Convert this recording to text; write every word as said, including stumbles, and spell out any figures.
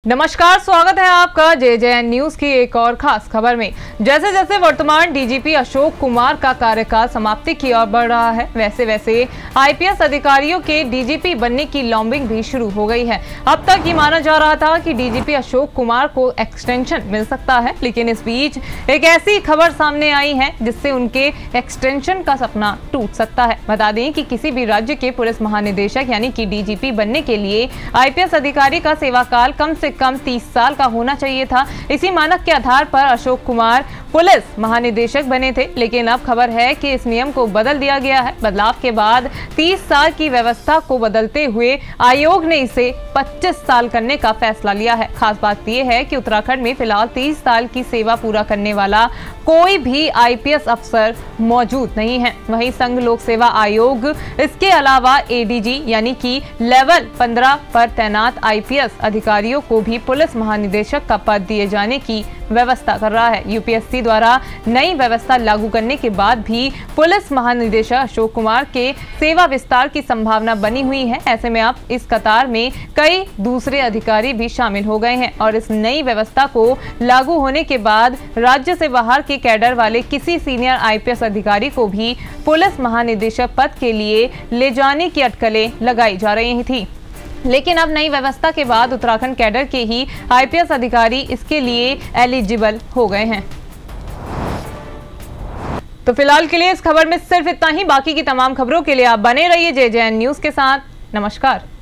नमस्कार, स्वागत है आपका जे जे एन न्यूज की एक और खास खबर में। जैसे जैसे वर्तमान डीजीपी अशोक कुमार का कार्यकाल समाप्ति की ओर बढ़ रहा है, वैसे वैसे आईपीएस अधिकारियों के डीजीपी बनने की लॉबिंग भी शुरू हो गई है। अब तक ये माना जा रहा था कि डीजीपी अशोक कुमार को एक्सटेंशन मिल सकता है, लेकिन इस बीच एक ऐसी खबर सामने आई है जिससे उनके एक्सटेंशन का सपना टूट सकता है। बता दें कि किसी भी राज्य के पुलिस महानिदेशक यानी कि डीजीपी बनने के लिए आईपीएस अधिकारी का सेवा काल कम से कम तीस साल का होना चाहिए था। इसी मानक के आधार पर अशोक कुमार पुलिस महानिदेशक बने थे, लेकिन अब खबर है कि इस नियम को बदल दिया गया है। बदलाव के बाद तीस साल की व्यवस्था को बदलते हुए आयोग ने इसे पच्चीस साल करने का फैसला लिया है। खास बात यह है कि उत्तराखंड में फिलहाल तीस साल की सेवा पूरा करने वाला कोई भी आईपीएस अफसर मौजूद नहीं है। वहीं संघ लोक सेवा आयोग इसके अलावा एडीजी यानी कि लेवल पंद्रह पर तैनात आईपीएस अधिकारियों को भी पुलिस महानिदेशक का पद दिए जाने की व्यवस्था कर रहा है। यूपीएससी द्वारा नई व्यवस्था लागू करने के बाद भी पुलिस महानिदेशक अशोक कुमार के सेवा विस्तार की संभावना बनी हुई है। ऐसे में अब इस कतार में कई दूसरे अधिकारी भी शामिल हो गए हैं और इस नई व्यवस्था को लागू होने के बाद राज्य से बाहर के कैडर वाले किसी सीनियर आईपीएस अधिकारी को भी पुलिस महानिदेशक पद के लिए ले जाने की अटकलें लगाई जा रही थी, लेकिन अब नई व्यवस्था के बाद उत्तराखंड कैडर के ही आईपीएस अधिकारी इसके लिए एलिजिबल हो गए हैं। तो फिलहाल के लिए इस खबर में सिर्फ इतना ही। बाकी की तमाम खबरों के लिए आप बने रहिए जे जे एन न्यूज के साथ। नमस्कार।